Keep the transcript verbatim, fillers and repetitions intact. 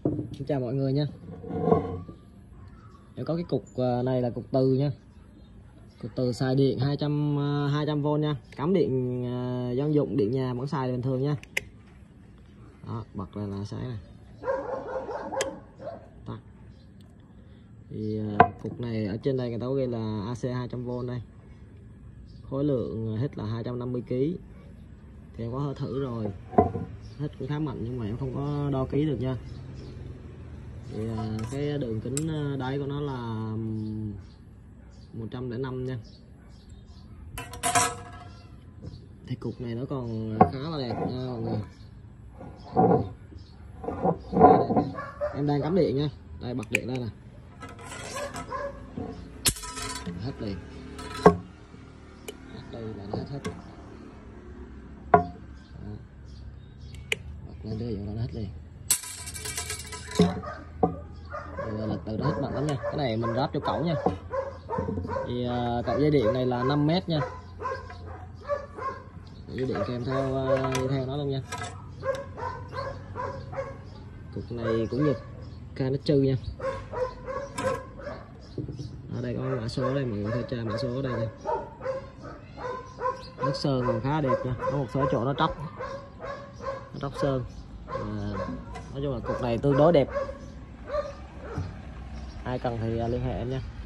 Xin chào mọi người nha. Để có cái cục này là cục từ nha. Cục từ xài điện hai trăm hai trăm vôn nha. Cắm điện dân dụng, điện nhà vẫn xài bình thường nha. Đó, bật là là sáng này. Tắt. Thì cục này ở trên đây người ta có ghi là a xê hai trăm vôn đây. Khối lượng hết là hai trăm năm mươi ki lô gam. Thì em có thử rồi. Hết cũng khá mạnh nhưng mà em không có đo ký được nha. Thì cái đường kính đáy của nó là một trăm lẻ năm nha. Thì cục này nó còn khá là đẹp nha mọi người. Em đang cắm điện nha. Đây, bật điện lên nè. Hết liền. Hết đây là nó hết hết. Đó. Bật lên đây nó hết liền. Lực từ đó hết mạnh lắm nha. Cái này mình ráp cho cẩu nha. Thì uh, cậu dây điện này là năm mét nha. Dây điện kèm theo uh, theo nó luôn nha. Cục này cũng Nhật ca nó trừ nha. Ở đây có mã số đây, mọi người theo tra mã số ở đây nha. Nước sơn còn khá đẹp nha. Có một số chỗ nó tróc, nó tróc sơn. À, nói chung là cục này tương đối đẹp. Ai cần thì liên hệ em nha.